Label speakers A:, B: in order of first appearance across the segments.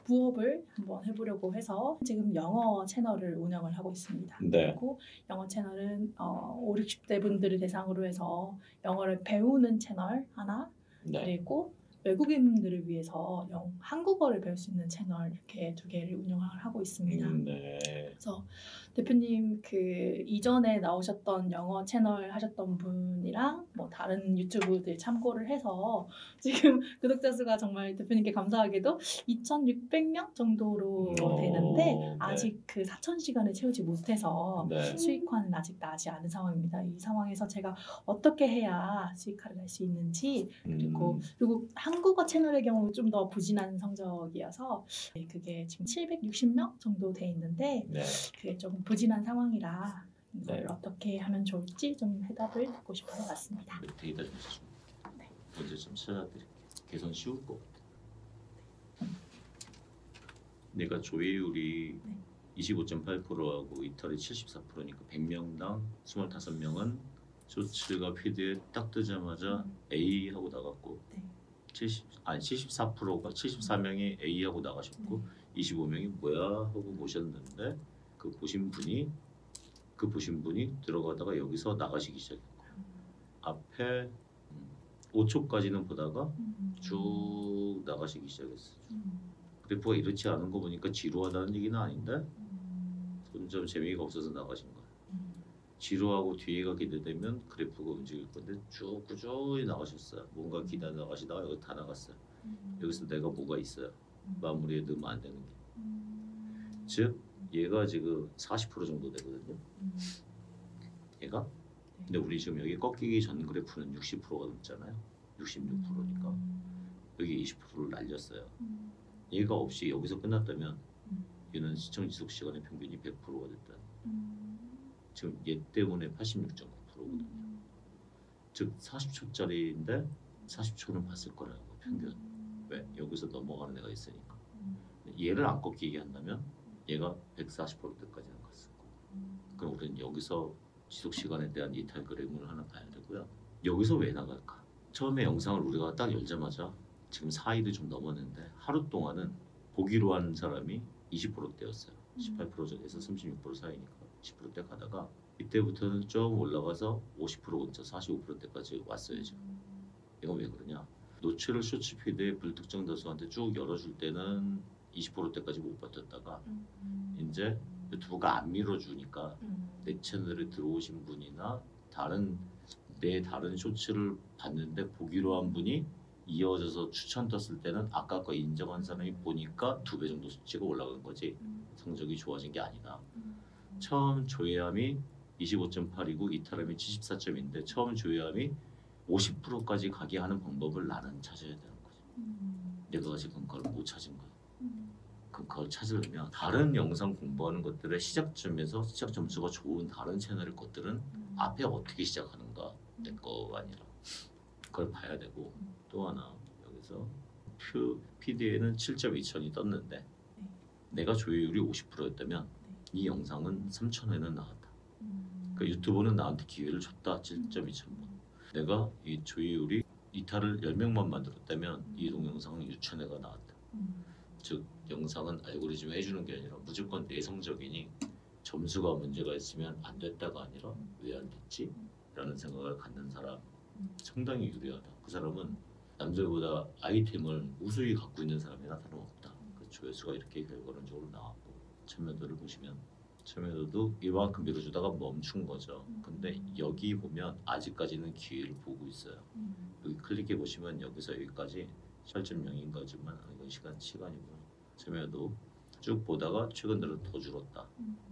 A: 부업을 한번 해보려고 해서 지금 영어 채널을 운영을 하고 있습니다.
B: 네.
A: 그리고 영어 채널은 5, 60대 분들을 대상으로 해서 영어를 배우는 채널 하나,
B: 네.
A: 그리고 외국인분들을 위해서 한국어를 배울 수 있는 채널 이렇게 2개를 운영을 하고 있습니다.
B: 네.
A: 그래서 대표님 그 이전에 나오셨던 영어 채널 하셨던 분이랑 뭐 다른 유튜브들 참고를 해서 지금 구독자 수가 정말 대표님께 감사하게도 2,600명 정도로 되는데
B: 네.
A: 아직 그 4,000시간을 채우지 못해서
B: 네.
A: 수익화는 아직 나지 않은 상황입니다. 이 상황에서 제가 어떻게 해야 수익화를 할 수 있는지 그리고 한국어 채널의 경우 좀 더 부진한 성적이어서 그게 지금 760명 정도 돼 있는데
B: 네.
A: 그게 좀 부진한 상황이라 이걸
B: 네.
A: 어떻게 하면 좋을지 좀 해답을 듣고 싶어서 왔습니다.
B: 데이터 좀 주시면
A: 네.
B: 먼저 좀 찾아드릴게요. 개선 쉬울 것 같아요. 내가 조회율이
A: 네.
B: 25.8%하고 이탈이 74%니까 100명당 25명은 쇼츠가 피드에 딱 뜨자마자 A 하고 나갔고
A: 네.
B: 74%가 74명이 A 하고 나가셨고 25명이 뭐야 하고 보셨는데 그 보신 분이 들어가다가 여기서 나가시기 시작했고 앞에 5초까지는 보다가 쭉 나가시기 시작했어요. 그래프가 이렇지 않은 거 보니까 지루하다는 얘기는 아닌데 점점 재미가 없어서 나가신 거예요. 지루하고 뒤에가 기대되면 그래프가 움직일 건데 쭉 꾸준히 나가셨어요. 뭔가 기다려 나가시다가 여기 다 나갔어요. 여기서 내가 뭐가 있어요. 마무리에 넣으면 안 되는 게. 즉 얘가 지금 40% 정도 되거든요. 얘가. 근데 우리 지금 여기 꺾이기 전 그래프는 60%가 넘잖아요. 66%니까 여기 20%를 날렸어요. 얘가 없이 여기서 끝났다면 얘는 시청 지속 시간의 평균이 100%가 됐다. 지금 얘 때문에 86.9%거든요. 즉 40초짜리인데 40초는 봤을 거라고 평균. 왜? 여기서 넘어가는 애가 있으니까. 얘를 안 꺾이게 한다면 얘가 140%대까지는 갔을 거고. 그럼 우리는 여기서 지속 시간에 대한 이탈 그래프를 하나 봐야 되고요. 여기서 왜 나갈까? 처음에 영상을 우리가 딱 열자마자 지금 4일이 좀 넘었는데 하루 동안은 보기로 한 사람이 20%대였어요. 18%에서 36% 사이니까 10%대 가다가 이때부터는 좀 올라가서 50% 근처 45%대까지 왔어요. 지금. 이건 왜 그러냐? 노출을 쇼츠 피드에 불특정 다수한테 쭉 열어줄 때는 20%대까지 못 버텼다가 이제 유튜브가 안 밀어주니까 내 채널에 들어오신 분이나 다른 쇼츠를 봤는데 보기로 한 분이 이어져서 추천 떴을 때는 아까 거 인정한 사람이 보니까 2배 정도 수치가 올라간 거지 성적이 좋아진 게 아니다. 처음 조회함이 25.8이고 이탈함이 74점인데 처음 조회함이 50%까지 가게 하는 방법을 나는 찾아야 되는 거지. 내가 지금 그걸 못 찾은 거야. 그걸 찾으려면 다른 영상 공부하는 것들의 시작점에서 시작 점수가 좋은 다른 채널의 것들은 앞에 어떻게 시작하는가 내 거가 아니라 그걸 봐야 되고 또 하나 여기서 PD에는 7.2천이 떴는데 내가 조회율이 50%였다면 이 영상은 3천회는 나왔다. 그러니까 유튜브는 나한테 기회를 줬다. 7.2천 번. 내가 이 조회율이 이탈을 10명만 만들었다면 이 동영상은 6천회가 나왔다. 즉 영상은 알고리즘이 해주는 게 아니라 무조건 내 성적이니 점수가 문제가 있으면 안 됐다가 아니라 왜 안 됐지? 라는 생각을 갖는 사람 상당히 유리하다. 그 사람은 남들보다 아이템을 우수히 갖고 있는 사람이나 다름없다. 그 조회수가 이렇게 결과론적으로 나왔고 참여도를 보시면 참여도도 이만큼 밀어주다가 멈춘 거죠. 근데 여기 보면 아직까지는 기회를 보고 있어요. 여기 클릭해 보시면 여기서 여기까지 8.0인가지만 이건 시간이고요. 참여도 쭉 보다가 최근 들어 더 줄었다.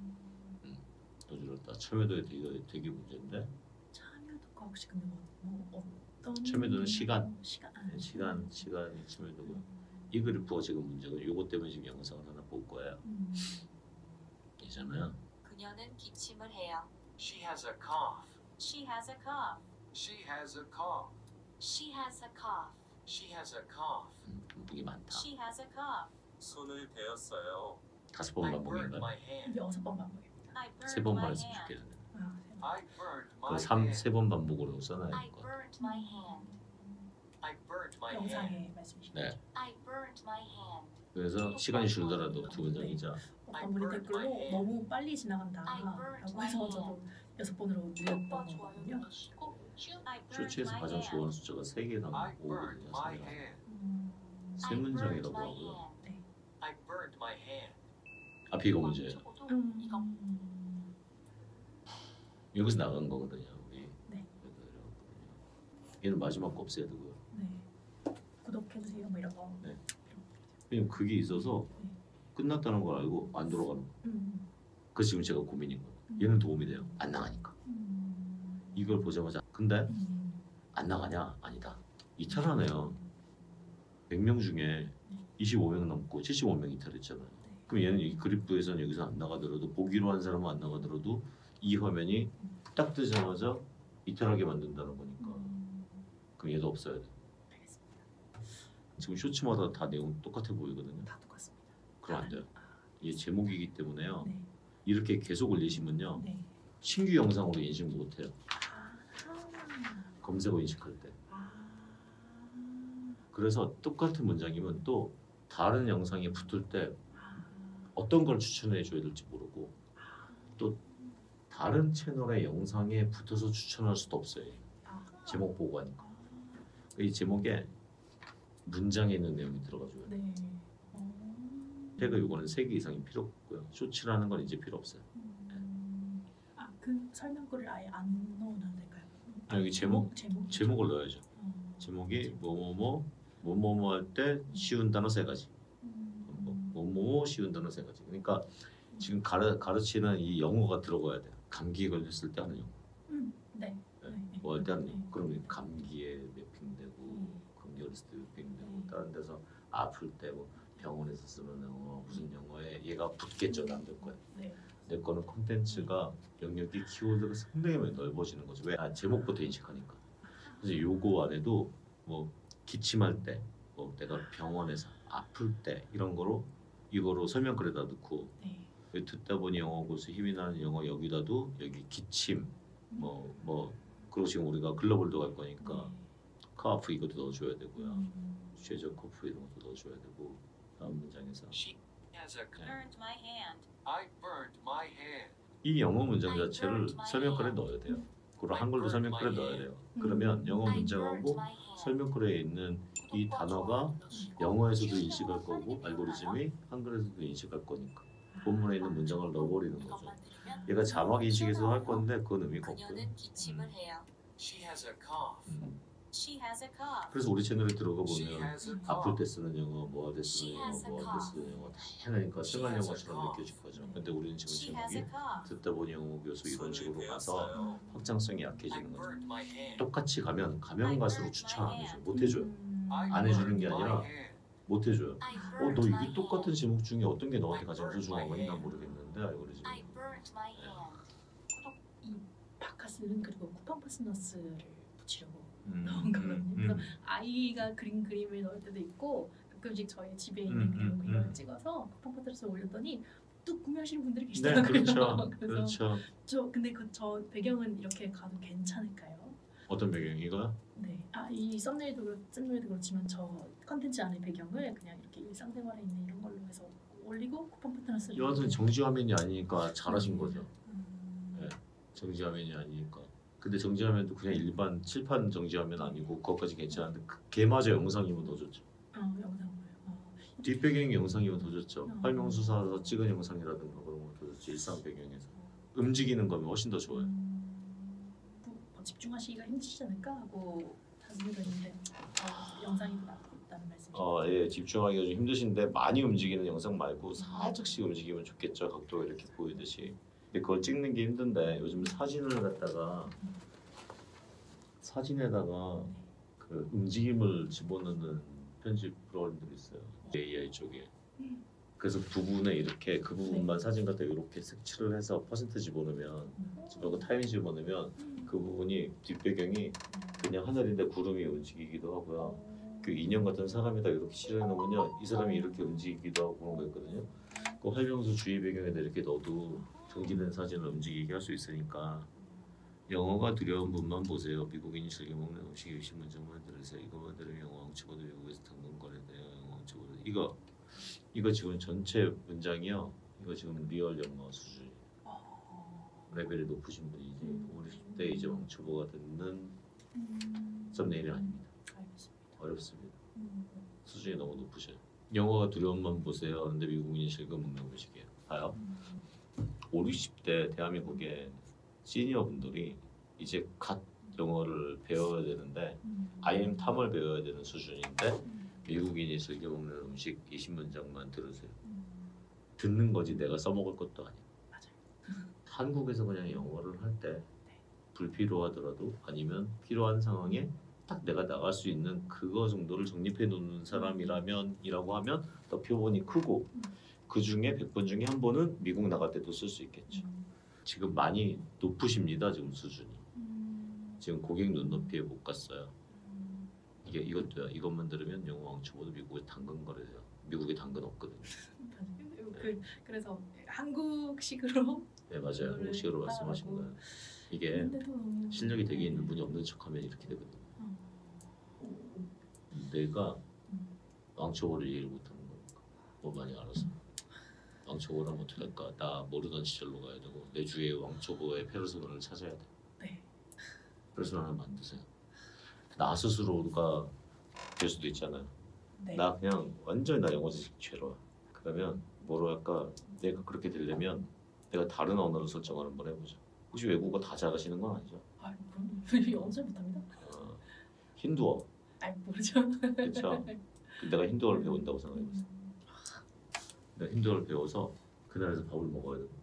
B: 더 줄었다. 참여도에 되게 문제인데.
A: 참여도가 혹시 근데 뭐 어떤?
B: 참여도는 시간
A: 시간이
B: 참여도고요. 이 그래프가 지금 문제고 이것 때문에 지금 영상을 하나 볼 거예요. 있잖아요.
C: 그녀는 기침을 해요.
D: She has a cough.
C: She has a cough.
D: She has a cough.
C: She has a cough.
D: She has a cough.
B: 반복이 많다.
C: She has a cough.
D: 손을 대었어요.
B: 5번
D: I burned
B: 반복인가요?
D: my hand.
A: 이게 6번 반복입니다.
C: I burned
B: 3번
C: my
B: 말했으면
C: hand.
B: 좋겠는데.
D: I burned
B: 그
D: my
B: 3,
D: hand.
B: 3번 반복으로 써놔야
C: I
B: 될 거예요.
C: burned my hand.
D: I burned my hand.
A: 영상의 말씀이십니다.
B: 네.
C: I burned my hand.
B: 그래서 시간이 줄더라도 두 문장이자
A: 어떤 분이 댓글로 너무 빨리 지나간다라고 해서 저도 6번으로 늘렸던 거거든요.
B: 쇼츠에서 가장 좋아하는 숫자가 3개랑
D: I burned
B: 5거든요.
D: my hand.
B: 세 문장이라고 하고요.
D: I burned my hand.
B: 앞에 이거 문제예요. 여기서 나간 거거든요. 우리
A: 네.
B: 얘는 마지막 거 없애야 되고요.
A: 네. 구독해주세요 뭐 이런 거.
B: 왜냐면 그게 있어서 끝났다는 걸 알고 안 돌아가는 거. 그래서 지금 제가 고민인 거예요. 얘는 도움이 돼요. 안 나가니까. 이걸 보자마자 근데 안 나가냐? 아니다. 이탈하네요. 100명 중에 25명 넘고 75명 이탈했잖아요. 그럼 얘는 이 그립부에서는 여기서 안 나가더라도 보기로 한 사람은 안 나가더라도 이 화면이 딱 뜨자마자 이탈하게 만든다는 거니까 그럼 얘도 없어야 돼.
A: 알겠습니다.
B: 지금 쇼츠마다 다 내용 똑같아 보이거든요.
A: 다 똑같습니다.
B: 그럼 안 돼요. 이게 제목이기 때문에요.
A: 네.
B: 이렇게 계속 올리시면요.
A: 네.
B: 신규 영상으로 인식 못해요.
A: 아하.
B: 검색어 인식할 때.
A: 아.
B: 그래서 똑같은 문장이면 또 다른 영상이 붙을 때 어떤 걸 추천해 줘야 될지 모르고 또 다른 채널의 영상에 붙어서 추천할 수도 없어요. 제목 보고 하니까. 이 제목에 문장에 있는 내용이 들어가줘요.
A: 네.
B: 태그 요거는 3개 이상이 필요 없고요. 쇼츠라는 건 이제 필요 없어요.
A: 그 설명글을 아예 안 넣어도 될까요?
B: 여기 제목을 넣어야죠. 제목이 뭐뭐뭐 할 때 쉬운 단어 3가지. 뭐뭐 쉬운 단어 3가지. 그러니까 지금 가르치는 이 영어가 들어가야 돼요. 감기에 걸렸을 때 하는 영어.
A: 네.
B: 뭐 할 때 하는 영어. 그러면 감기에 매핑되고 감기 걸렸을 때 매핑되고 다른 데서 아플 때 뭐 병원에서 쓰는 영어 무슨 영어에 얘가 붙겠죠. 남들 거에.
A: 네.
B: 내 거는 콘텐츠가 영역이 키워드가 상당히 많이 넓어지는 거죠. 왜? 제목부터 인식하니까. 그래서 요거 안에도 뭐 기침할 때, 뭐 내가 병원에서 아플 때 이런 거로 이거로 설명글에다 넣고
A: 네.
B: 듣다 보니 영어 고수 힘이 나는 영어 여기다도 여기 기침 뭐 그리고 지금 우리가 글로벌도 갈 거니까 카프 이것도 넣어줘야 되고요. 쉐저 코프 이런 것도 넣어줘야 되고 다음 문장에서
D: She has a
C: burned my hand.
D: I burned my hand.
B: 이 영어 문장 자체를 설명글에 넣어야 돼요. 그리고 한글도 설명글에 넣어야 돼요. 그러면 영어 문장하고 설명글에 있는 이 단어가 영어에서도 인식할 거고 알고리즘이 한글에서도 인식할 거니까 본문에 있는 문장을 넣어버리는 거죠. 얘가 자막 인식에서 할 건데 그건 의미가 없고요.
C: 그녀는 기침을 해요.
D: She has a cough.
C: She has a cough.
B: 그래서 우리 채널에 들어가
D: She
B: 보면
D: has a
B: 아플
D: cough.
B: 때 쓰는 영어, 뭐 할 때 쓰는 영어, 뭐 할 때 쓰는 영어 다양하니까 생활 영어처럼 느껴질 거죠. 근데 우리는 지금
C: She has a
B: 제목이
C: cough.
B: 듣다 보니 영어 교수 이런 식으로 가서
D: 배웠어요.
B: 확장성이
D: I
B: 약해지는 거죠.
D: burned my hand.
B: 똑같이 가면 갈수록 추천 안 해줘요. 못 해줘요.
D: I
B: 안 해주는
D: burned
B: 게
D: my
B: 아니라
D: hand.
B: 못 해줘요.
C: I
B: 너
C: burned my
B: 이게 똑같은
C: hand.
B: 제목 중에 어떤 게 너한테 가장 소중한 거니? 난 모르겠는데 알고리즘이.
C: I burned my hand.
A: 이 바카스는 그리고 쿠팡 파스너스를 붙이려고
B: 음,
A: 넣은 거거든요. 그래서 아이가 그린 그림을 넣을 때도 있고 가끔씩 저희 집에 있는 그림을 찍어서 쿠팡 파스너스에 올렸더니 또 구매하시는 분들이
B: 네,
A: 계시더라고요.
B: 그렇죠.
A: 그래서
B: 그렇죠.
A: 근데 저 배경은 이렇게 가도 괜찮을까요?
B: 어떤 배경이가?
A: 네. 이 썸네일도 그렇지만 저 컨텐츠 안에 배경을 그냥 이렇게 일상생활에 있는 이런 걸로 해서 올리고 쿠팡 파트너스를
B: 여하튼 정지 화면이 아니니까 잘하신 거죠. 네. 정지 화면이 아니니까. 근데 정지 화면도 그냥 일반 칠판 정지 화면 아니고 그것까지 괜찮은데 걔마저 영상이면 더 좋죠.
A: 영상을.
B: 뒷배경이 영상이면 더 좋죠. 활명수사에서 찍은 영상이라든가 그런 거 더 좋죠. 일상 배경에서 움직이는 거면 훨씬 더 좋아요.
A: 뭐 집중하시기가 힘드시지 않을까 하고 다스리는데 영상이 더 낫다는 말씀이시죠?
B: 예, 집중하기가 좀 힘드신데 많이 움직이는 영상 말고 살짝씩 움직이면 좋겠죠. 각도가 이렇게 보이듯이. 근데 그걸 찍는 게 힘든데 요즘 사진에다가 그 움직임을 집어넣는 편집 프로그램들이 있어요. AI 쪽에. 그래서 부분에 이렇게 그 부분만 사진 갖다 이렇게 색칠을 해서 퍼센트 집어넣으면 집어넣고 타임 집어넣으면 그 부분이 뒷배경이 그냥 하늘인데 구름이 움직이기도 하고요. 그 인형 같은 사람에다 이렇게 실어 놓으면요 이 사람이 이렇게 움직이기도 하고 그런 거 있거든요. 그 활명수 주위 배경에다 이렇게 넣어도 정지된 사진을 움직이게 할 수 있으니까 영어가 두려운 분만 보세요. 미국인이 즐겨 먹는 음식 60문장만 들으세요. 이거만 들으면 영어 엉치고도 미국에서 당근 거래돼요. 영어 엉치고도 이거 이거 지금 전체 문장이요. 이거 지금 리얼 영어 수준. 레벨이 높으신 분이지 50대 이제 왕초보가 듣는 썸네일이 아닙니다.
A: 알겠습니다.
B: 어렵습니다. 수준이 너무 높으셔요. 영어가 두려운 만 보세요. 그런데 미국인이 실컷 먹는 음식이에요. 봐요. 5, 60대 대한민국의 시니어 분들이 이제 갓 영어를 배워야 되는데 IM 탐을 배워야 되는 수준인데 미국인이 즐겨 먹는 음식 20문장만 들으세요. 듣는 거지 내가 써먹을 것도 아니에요.
A: 맞아요.
B: 한국에서 그냥 영어를 할 때 불필요하더라도 아니면 필요한 상황에 딱 내가 나갈 수 있는 그거 정도를 정립해 놓는 사람이라면이라고 하면 더 표본이 크고 그 중에 100번 중에 한 번은 미국 나갈 때도 쓸 수 있겠죠. 지금 많이 높으십니다. 지금 수준이. 지금 고객 눈높이에 못 갔어요. 이게 이것도요. 이것만 들으면 영어 왕초보도 미국에 당근 거래돼요. 미국에 당근 없거든요.
A: 그래서 한국식으로
B: 네 맞아요. 한국식으로 말씀하신 거예요. 이게
A: 근데도
B: 실력이 되게 있는 분이 없는 척하면 이렇게 되거든요. 내가 왕초보를 이해를 못하는 거니까 뭐 많이 알아서 왕초보를 하면 어떻게 할까? 나 모르던 시절로 가야 되고 내 주위에 왕초보의 페르소나를 찾아야 돼.
A: 네.
B: 페르소나 하나 만드세요. 나 스스로가 될 수도 있잖아요.
A: 네.
B: 나 그냥 완전히 나 영어 지식 제로야. 그러면 뭐로 할까? 내가 그렇게 되려면 내가 다른 언어를 설정을 한번 해보자. 혹시 외국어 다 잘하시는 건 아니죠?
A: 아, 영어 잘 못합니다.
B: 힌두어
A: 아, 모르죠.
B: 그렇죠? 내가 힌두어를 배운다고 생각해보세요. 내가 힌두어를 배워서 그 나라에서 밥을 먹어야 되고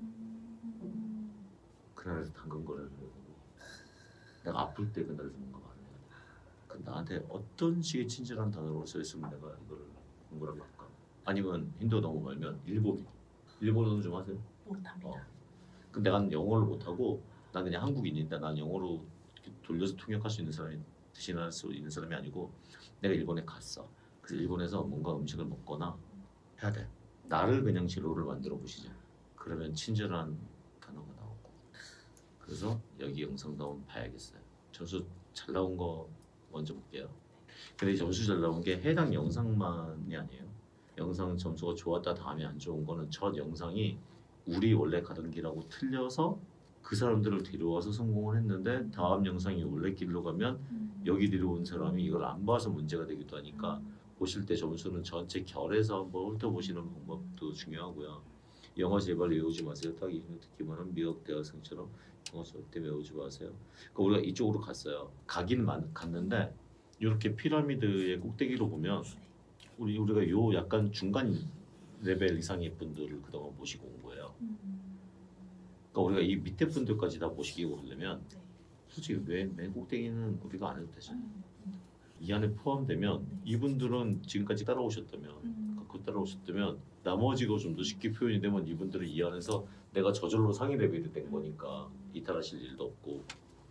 B: 그 나라에서 당근 거래를 해야 되고 내가 아플 때 그 나라에서 뭔가 말을 해야 돼. 그 나한테 어떤 식의 친절한 단어로 써있으면 내가 이거를 공부를 할까? 아니면 힌두어 너무 멀면 일본어는 좀 하세요?
A: 못합니다.
B: 근데 난 영어를 못하고 난 그냥 한국인인데 난 영어로 이렇게 돌려서 통역할 수 있는 사람이 대신할 수 있는 사람이 아니고 내가 일본에 갔어. 그래서 일본에서 뭔가 음식을 먹거나 해야 돼. 나를 그냥 재료를 만들어 보시죠. 그러면 친절한 단어가 나오고. 그래서 여기 영상도 한번 봐야겠어요. 점수 잘 나온 거 먼저 볼게요. 근데 점수 잘 나온 게 해당 영상만이 아니에요. 영상 점수가 좋았다 다음에 안 좋은 거는 첫 영상이 우리 원래 가던 길하고 틀려서 그 사람들을 데려와서 성공을 했는데 다음 영상이 원래 길로 가면 여기 데려온 사람이 이걸 안 봐서 문제가 되기도 하니까 보실 때 점수는 전체 결에서 한번 훑어보시는 방법도 중요하고요. 영어 제발 외우지 마세요. 딱 이거 듣기만 한 미국 대학생처럼 영어 절대 외우지 마세요. 그러니까 우리가 이쪽으로 갔어요. 가기는 갔는데 이렇게 피라미드의 꼭대기로 보면 우리가 요 약간 중간 레벨 이상의 분들을 그동안 모시고 온 거예요. 그러니까 우리가 이 밑에 분들까지 다 모시고 하려면 솔직히 맨 꼭대기는 우리가 안 해도 되죠. 이 안에 포함되면 이분들은 지금까지 따라오셨다면 갖고 따라오셨다면 나머지가 좀 더 쉽게 표현이 되면 이분들은 이 안에서 내가 저절로 상위 레벨이 된 거니까 이탈하실 일도 없고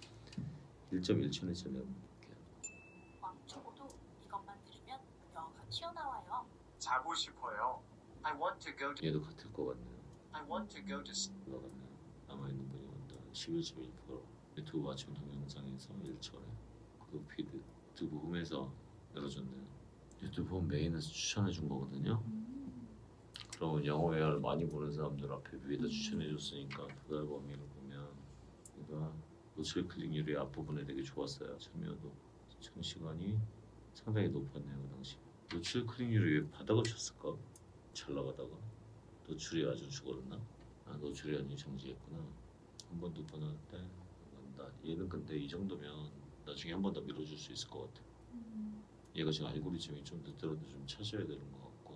B: 1.1천에 내가 볼게요.
C: 왕초보도 이것만 들으면 영어가 튀어나와요.
D: 자고 싶어요. I want to go to
B: 얘도 같을 것 같네요.
D: I want to go to
B: 올라갔네요. 남아있는 분이 온다. 11.1% 유튜브 맞춤 동영상에서 1초에 구독 피드 유튜브 홈에서 열어줬네요. 유튜브 홈 메인에서 추천해 준 거거든요. 그러면 영어 회화를 많이 보는 사람들 앞에 위에다 추천해 줬으니까 도달 범위를 보면 얘가 노출 클릭률이 앞부분에 되게 좋았어요. 참여도 시청 시간이 상당히 높았네요. 그 당시 노출 클릭률이 왜 바닥을 쳤을까? 잘 나가다가 노출이 아주 죽었나? 아 노출이 아주 정지했구나. 한 번 두 번 할 때 간다. 얘는 근데 이 정도면 나중에 한 번 더 밀어줄 수 있을 것 같아. 얘가 지금 알고리즘이 좀 늦더라도 좀 찾아야 되는 것 같고.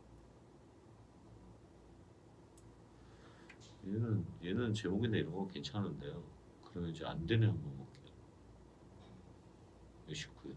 B: 얘는 제목이나 이런 거 괜찮은데요. 그러면 이제 안 되네 한번 볼게요. 69요.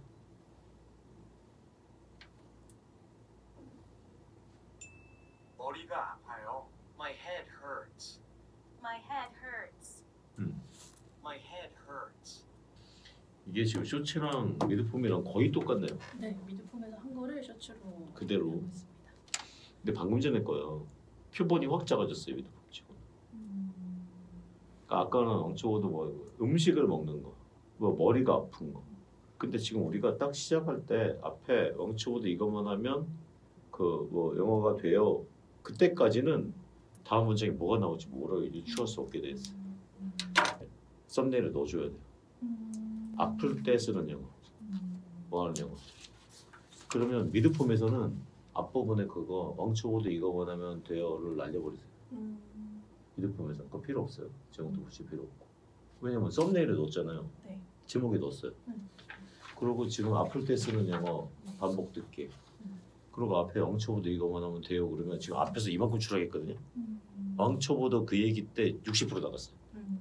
D: 머리가 아파요. My head hurts.
C: My head hurts.
D: My head hurts.
B: 이게 지금 쇼츠랑 미드폼이랑 거의 똑같네요.
A: 네, 미드폼에서 한 거를 셔츠로
B: 그대로.
A: 하고 있습니다.
B: 근데 방금 전에 거요. 표본이 확 작아졌어요 미드폼 치고. 그러니까 아까는 왕초보도 뭐 음식을 먹는 거, 뭐 머리가 아픈 거. 근데 지금 우리가 딱 시작할 때 앞에 왕초보도 이것만 하면 그 뭐 영어가 돼요. 그때까지는 다음 문장이 뭐가 나올지 뭐라고 유추할 수 없게 돼 있어. 썸네일을 넣어줘야 돼. 아플 때 쓰는 영어. 뭐 하는 영어. 그러면 미드폼에서는 앞부분에 그거 왕초보도 이거 원하면 돼요를 날려버리세요. 미드폼에서 그거 필요 없어요. 제목도 붙일 필요 없고. 왜냐면 썸네일을 넣었잖아요.
A: 네.
B: 제목에 넣었어요. 그리고 지금 아플 때 쓰는 영어 반복 듣기. 그리고 앞에 왕초보도 이거 원하면 돼요. 그러면 지금 앞에서 이만큼 추락했거든요. 왕초보도 그 얘기 때 60% 나갔어요.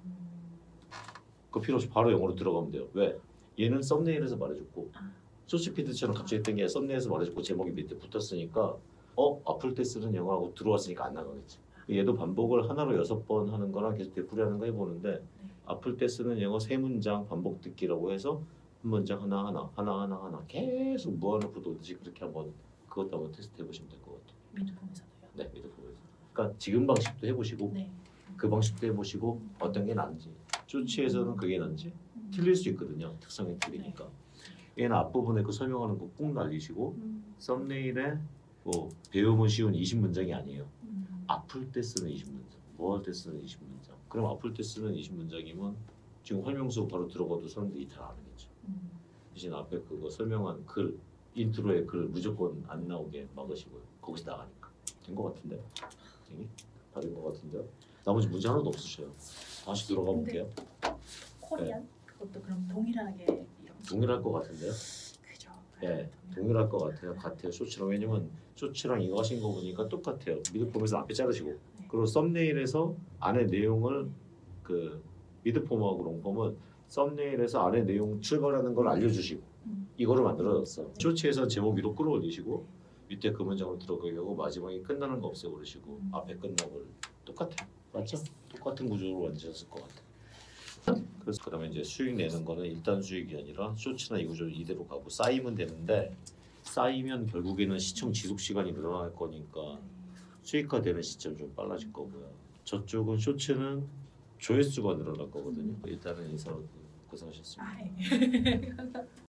B: 그 필요 없이 바로 영어로 들어가면 돼요. 왜? 얘는 썸네일에서 말해줬고 소시피드처럼 갑자기 뜬 게 썸네일에서 말해줬고 제목이 밑에 붙었으니까 아플 때 쓰는 영어하고 들어왔으니까 안 나가겠지. 얘도 반복을 하나로 6번 하는 거랑 계속 되풀이하는 거 해보는데 아플 때 쓰는 영어 3문장 반복 듣기라고 해서 한 문장 하나 계속 무한으로 돌듯이 그렇게 한번 그것도 한번 테스트 해보시면 될 것 같아요.
A: 미드폼에서도요?
B: 네, 미드폼에서. 그러니까 지금 방식도 해보시고
A: 네.
B: 그 방식도 해보시고 어떤 게 나은지 쇼츠에서는 그게 나은지 틀릴 수 있거든요. 특성이 틀리니까. 얘는 앞부분에 그 설명하는 거 꾹 날리시고 썸네일에 뭐 배우면 쉬운 20문장이 아니에요. 아플 때 쓰는 20문장, 뭐 할 때 쓰는 20문장. 그럼 아플 때 쓰는 20문장이면 지금 설명서 바로 들어가도 사람들이 다 아는겠죠. 대신 앞에 그거 설명한 글, 인트로에 글 무조건 안 나오게 막으시고요. 거기서 나가니까. 된 것 같은데? 다 된 것 같은데요? 나머지 문제 하나도 없으셔요. 다시 들어가 볼게요.
A: 코리안? 그것도 그럼 동일하게 이런
B: 동일할 것 같은데요?
A: 그죠?
B: 네, 동일할 것 같아요. 쇼츠랑. 왜냐면 쇼츠랑 이거 하신 거 보니까 똑같아요. 미드폼에서 앞에 자르시고 그리고 썸네일에서 안에 내용을 그 미드폼하고 롱폼은 썸네일에서 안에 내용 출발하는 걸 알려주시고 이거를 만들어졌어. 쇼츠에서 제목 위로 끌어올리시고 밑에 그 문장으로 들어가게 하고 마지막에 끝나는 거 없애버리시고 앞에 끝나고 똑같아요. 맞죠? 똑같은 구조로 완성했을 것 같아요. 그래서 그러면 이제 수익 내는 거는 일단 수익이 아니라 쇼츠나 이 구조 이대로 가고 쌓이면 되는데 쌓이면 결국에는 시청 지속 시간이 늘어날 거니까 수익화되는 시점 좀 빨라질 거고요. 저쪽은 쇼츠는 조회수가 늘어날 거거든요. 일단은 인사로 고생하셨습니다.
A: 아, 예.